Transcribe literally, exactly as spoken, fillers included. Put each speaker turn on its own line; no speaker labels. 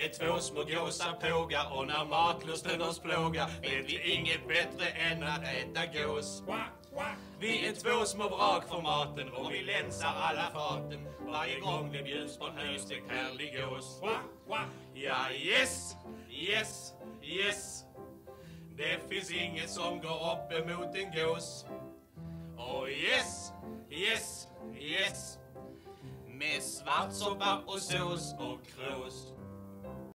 Vi är två små gåsar pågar och när matlusten oss plågar vet vi inget bättre än att äta gås. Vi är två små vrak för maten och vi länsar alla faten varje gång det bjuds på en nystekt härlig gås. Ja, yes, yes, yes. Det finns inget som går upp emot en gås. Och yes, yes, yes. Med svartsoppa och sås och krås.